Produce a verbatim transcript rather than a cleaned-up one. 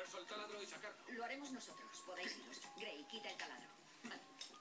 taladro y sacarlo. Lo haremos nosotros. Podéis iros. Gray, quita el taladro. Vale.